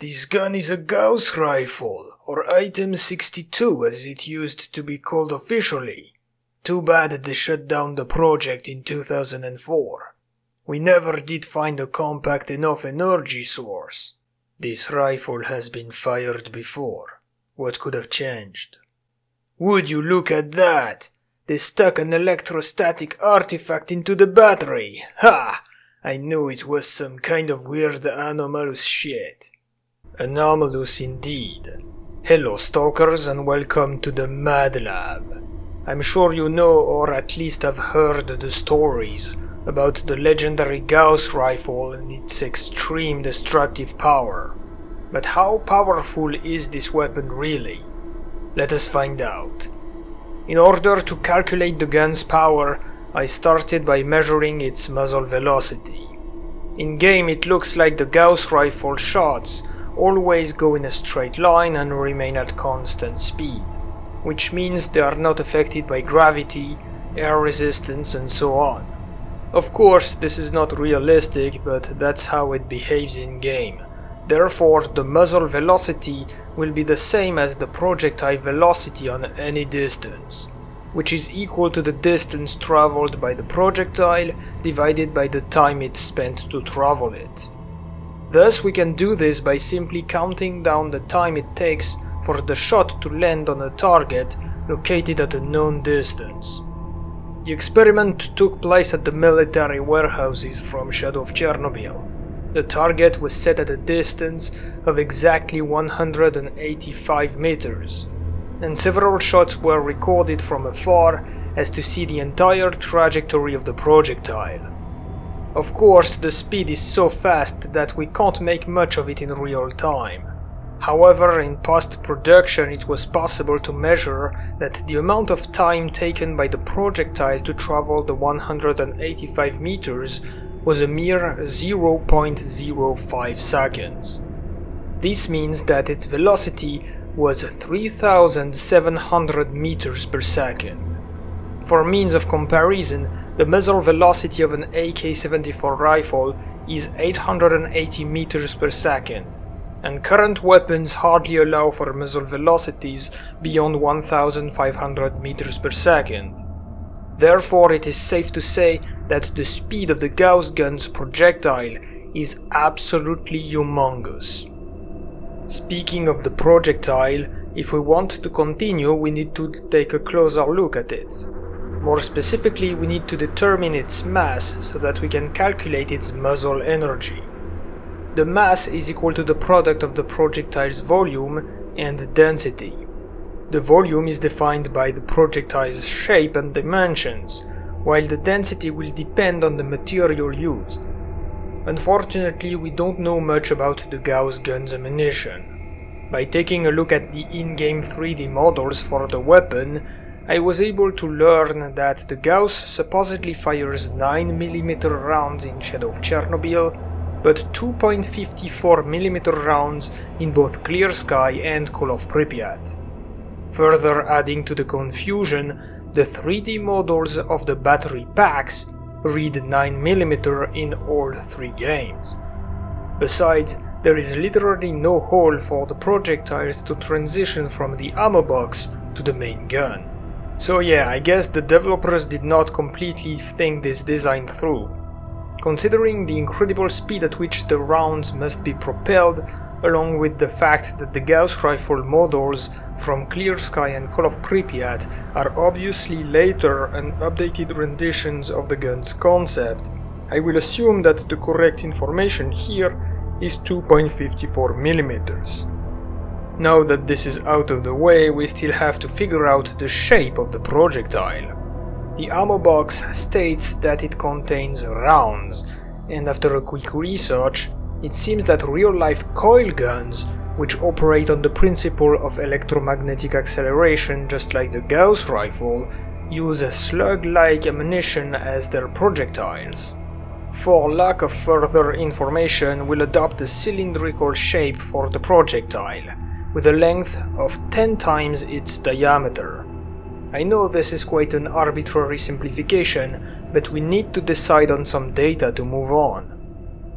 This gun is a Gauss rifle, or Item 62 as it used to be called officially. Too bad they shut down the project in 2004. We never did find a compact enough energy source. This rifle has been fired before. What could have changed? Would you look at that? They stuck an electrostatic artifact into the battery. Ha! I knew it was some kind of weird anomalous shit. Anomalous indeed. Hello stalkers and welcome to the Mad Lab. I'm sure you know or at least have heard the stories about the legendary Gauss rifle and its extreme destructive power. But how powerful is this weapon really? Let us find out. In order to calculate the gun's power, I started by measuring its muzzle velocity. In game it looks like the Gauss rifle shots always go in a straight line and remain at constant speed, which means they are not affected by gravity, air resistance and so on. Of course this is not realistic, but that's how it behaves in game. Therefore the muzzle velocity will be the same as the projectile velocity on any distance, which is equal to the distance traveled by the projectile divided by the time it spent to travel it. Thus we can do this by simply counting down the time it takes for the shot to land on a target located at a known distance. The experiment took place at the military warehouses from Shadow of Chernobyl. The target was set at a distance of exactly 185 meters, and several shots were recorded from afar as to see the entire trajectory of the projectile. Of course, the speed is so fast that we can't make much of it in real time. However, in post-production it was possible to measure that the amount of time taken by the projectile to travel the 185 meters was a mere 0.05 seconds. This means that its velocity was 3,700 meters per second. For means of comparison, the muzzle velocity of an AK-74 rifle is 880 meters per second, and current weapons hardly allow for muzzle velocities beyond 1,500 meters per second. Therefore, it is safe to say that the speed of the Gauss gun's projectile is absolutely humongous. Speaking of the projectile, if we want to continue, we need to take a closer look at it. More specifically, we need to determine its mass so that we can calculate its muzzle energy. The mass is equal to the product of the projectile's volume and density. The volume is defined by the projectile's shape and dimensions, while the density will depend on the material used. Unfortunately, we don't know much about the Gauss gun's ammunition. By taking a look at the in-game 3D models for the weapon, I was able to learn that the Gauss supposedly fires 9mm rounds in Shadow of Chernobyl, but 2.54mm rounds in both Clear Sky and Call of Pripyat. Further adding to the confusion, the 3D models of the battery packs read 9mm in all three games. Besides, there is literally no hole for the projectiles to transition from the ammo box to the main gun. So yeah, I guess the developers did not completely think this design through. Considering the incredible speed at which the rounds must be propelled, along with the fact that the Gauss rifle models from Clear Sky and Call of Pripyat are obviously later and updated renditions of the gun's concept, I will assume that the correct information here is 2.54mm. Now that this is out of the way, we still have to figure out the shape of the projectile. The ammo box states that it contains rounds, and after a quick research, it seems that real-life coil guns, which operate on the principle of electromagnetic acceleration just like the Gauss rifle, use a slug-like ammunition as their projectiles. For lack of further information, we'll adopt a cylindrical shape for the projectile, with a length of 10 times its diameter. I know this is quite an arbitrary simplification, but we need to decide on some data to move on.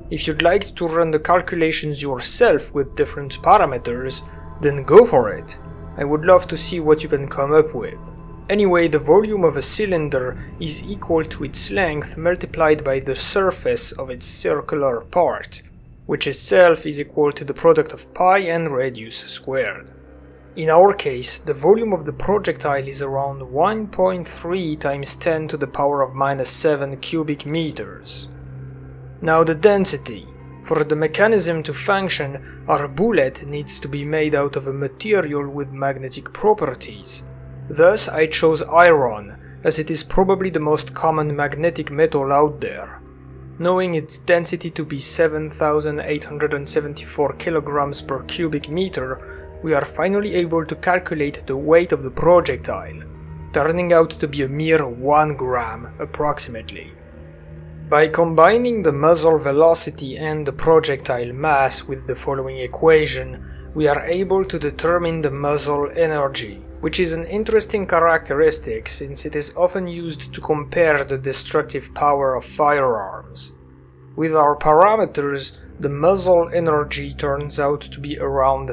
If you'd like to run the calculations yourself with different parameters, then go for it. I would love to see what you can come up with. Anyway, the volume of a cylinder is equal to its length multiplied by the surface of its circular part, which itself is equal to the product of pi and radius squared. In our case, the volume of the projectile is around 1.3 times 10 to the power of minus 7 cubic meters. Now the density. For the mechanism to function, our bullet needs to be made out of a material with magnetic properties. Thus I chose iron, as it is probably the most common magnetic metal out there. Knowing its density to be 7,874 kilograms per cubic meter, we are finally able to calculate the weight of the projectile, turning out to be a mere 1 gram approximately. By combining the muzzle velocity and the projectile mass with the following equation, we are able to determine the muzzle energy, which is an interesting characteristic since it is often used to compare the destructive power of firearms. With our parameters, the muzzle energy turns out to be around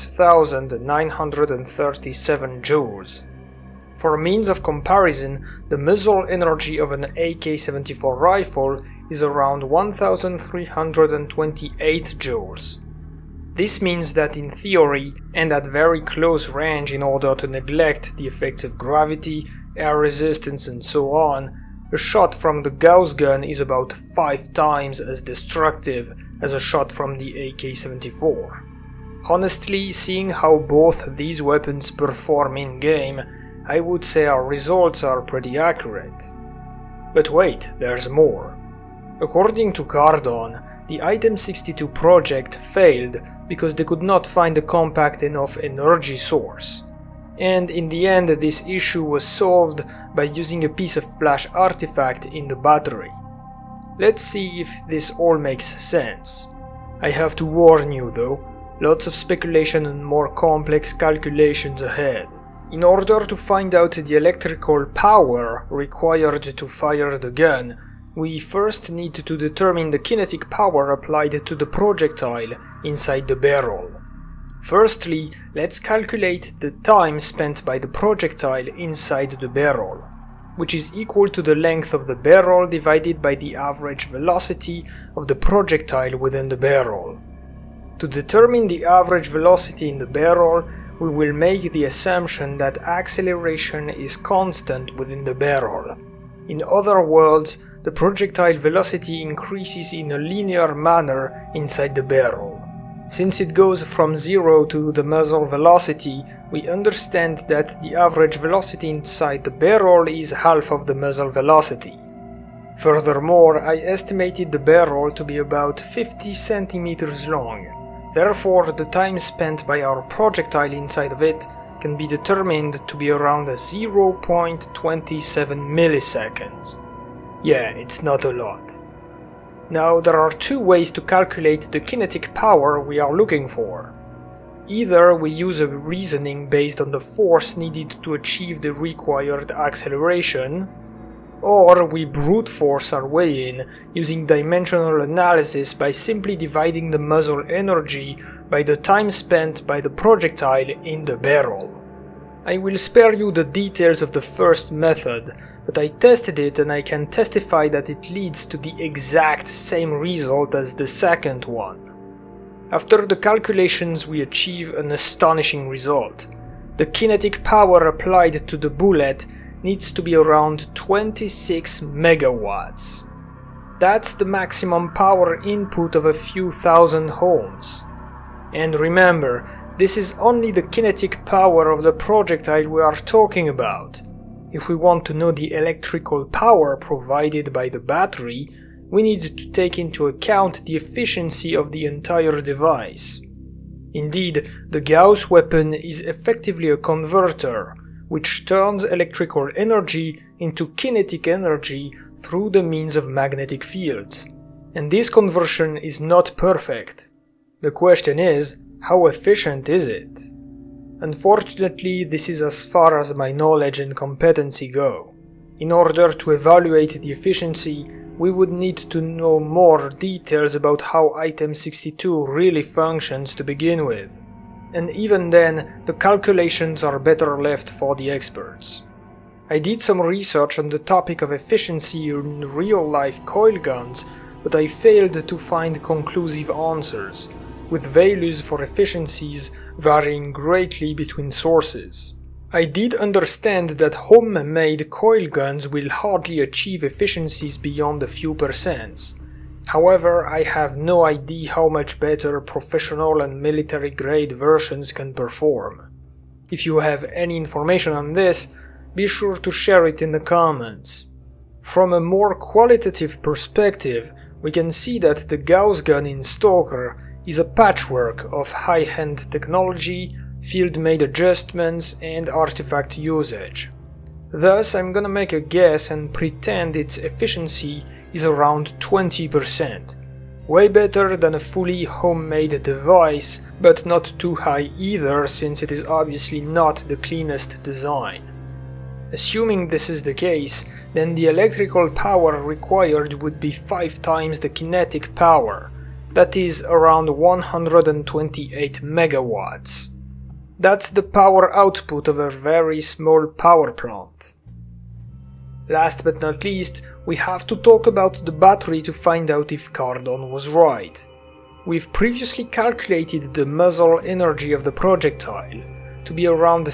6,937 joules. For means of comparison, the muzzle energy of an AK-74 rifle is around 1,328 joules. This means that in theory, and at very close range in order to neglect the effects of gravity, air resistance and so on, a shot from the Gauss gun is about 5 times as destructive as a shot from the AK-74. Honestly, seeing how both these weapons perform in-game, I would say our results are pretty accurate. But wait, there's more. According to Cardon, the Item 62 project failed because they could not find a compact enough energy source. And in the end this issue was solved by using a piece of flash artifact in the battery. Let's see if this all makes sense. I have to warn you though, lots of speculation and more complex calculations ahead. In order to find out the electrical power required to fire the gun, we first need to determine the kinetic power applied to the projectile inside the barrel. Firstly, let's calculate the time spent by the projectile inside the barrel, which is equal to the length of the barrel divided by the average velocity of the projectile within the barrel. To determine the average velocity in the barrel, we will make the assumption that acceleration is constant within the barrel. In other words, the projectile velocity increases in a linear manner inside the barrel. Since it goes from 0 to the muzzle velocity, we understand that the average velocity inside the barrel is half of the muzzle velocity. Furthermore, I estimated the barrel to be about 50 centimeters long. Therefore, the time spent by our projectile inside of it can be determined to be around 0.27 milliseconds. Yeah, it's not a lot. Now, there are two ways to calculate the kinetic power we are looking for. Either we use a reasoning based on the force needed to achieve the required acceleration, or we brute force our way in using dimensional analysis by simply dividing the muzzle energy by the time spent by the projectile in the barrel. I will spare you the details of the first method, but I tested it and I can testify that it leads to the exact same result as the second one. After the calculations we achieve an astonishing result. The kinetic power applied to the bullet needs to be around 26 megawatts. That's the maximum power input of a few thousand homes. And remember, this is only the kinetic power of the projectile we are talking about. If we want to know the electrical power provided by the battery, we need to take into account the efficiency of the entire device. Indeed, the Gauss weapon is effectively a converter, which turns electrical energy into kinetic energy through the means of magnetic fields. And this conversion is not perfect. The question is, how efficient is it? Unfortunately, this is as far as my knowledge and competency go. In order to evaluate the efficiency, we would need to know more details about how Item 62 really functions to begin with. And even then, the calculations are better left for the experts. I did some research on the topic of efficiency in real-life coil guns, but I failed to find conclusive answers, with values for efficiencies varying greatly between sources. I did understand that home-made coil guns will hardly achieve efficiencies beyond a few percents. However, I have no idea how much better professional and military-grade versions can perform. If you have any information on this, be sure to share it in the comments. From a more qualitative perspective, we can see that the Gauss gun in Stalker is a patchwork of high-end technology, field-made adjustments, and artifact usage. Thus, I'm gonna make a guess and pretend its efficiency is around 20%. Way better than a fully homemade device, but not too high either, since it is obviously not the cleanest design. Assuming this is the case, then the electrical power required would be 5 times the kinetic power, that is around 128 megawatts. That's the power output of a very small power plant. Last but not least, we have to talk about the battery to find out if Cardon was right. We've previously calculated the muzzle energy of the projectile to be around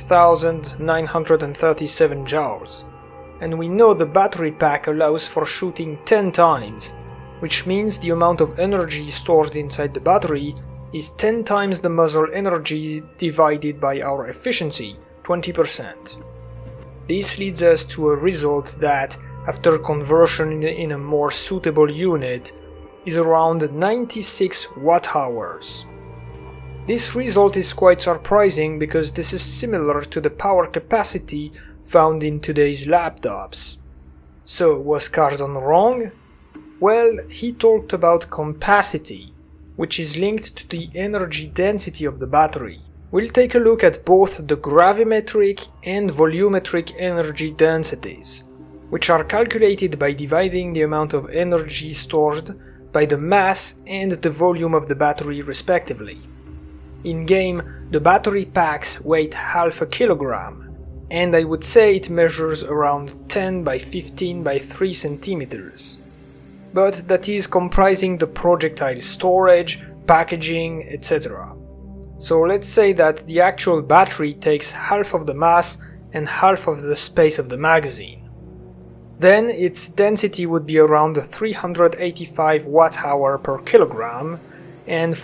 6,937 joules, and we know the battery pack allows for shooting 10 times, which means the amount of energy stored inside the battery is 10 times the muzzle energy divided by our efficiency, 20%. This leads us to a result that, after conversion in a more suitable unit, is around 96 watt-hours. This result is quite surprising because this is similar to the power capacity found in today's laptops. So, was Cardon wrong? Well, he talked about compacity, which is linked to the energy density of the battery. We'll take a look at both the gravimetric and volumetric energy densities, which are calculated by dividing the amount of energy stored by the mass and the volume of the battery respectively. In-game, the battery packs weigh half a kilogram, and I would say it measures around 10 by 15 by 3 centimeters. But that is comprising the projectile storage, packaging, etc. So let's say that the actual battery takes half of the mass and half of the space of the magazine. Then its density would be around 385 watt-hour per kilogram and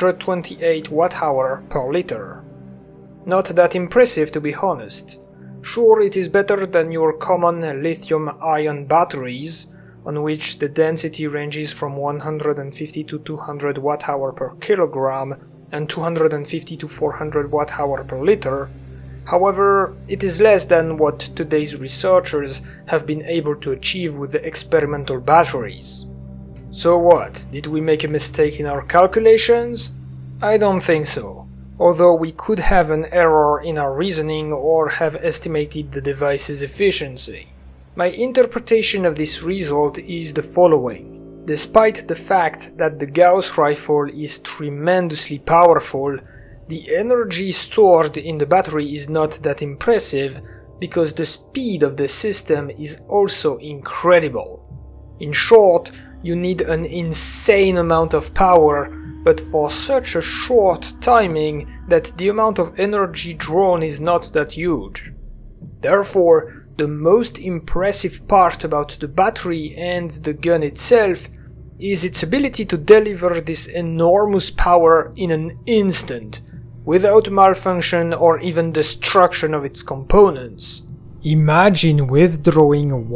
428 watt-hour per liter. Not that impressive, to be honest. Sure, it is better than your common lithium-ion batteries, on which the density ranges from 150 to 200 watt-hour per kilogram and 250 to 400 watt-hour per liter. However, it is less than what today's researchers have been able to achieve with the experimental batteries. So what, did we make a mistake in our calculations? I don't think so, although we could have an error in our reasoning or have estimated the device's efficiency. My interpretation of this result is the following. Despite the fact that the Gauss rifle is tremendously powerful, the energy stored in the battery is not that impressive because the speed of the system is also incredible. In short, you need an insane amount of power, but for such a short timing that the amount of energy drawn is not that huge. Therefore, the most impressive part about the battery and the gun itself is its ability to deliver this enormous power in an instant, without malfunction or even destruction of its components. Imagine withdrawing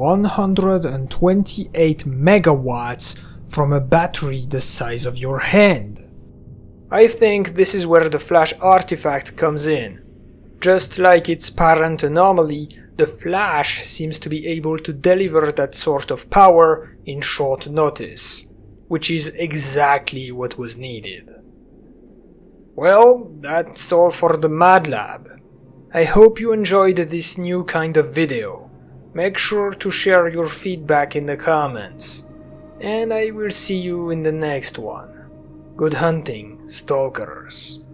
128 megawatts from a battery the size of your hand. I think this is where the Flash artifact comes in. Just like its parent anomaly, the Flash seems to be able to deliver that sort of power in short notice, which is exactly what was needed. Well, that's all for the Mad Lab. I hope you enjoyed this new kind of video. Make sure to share your feedback in the comments, and I will see you in the next one. Good hunting, stalkers.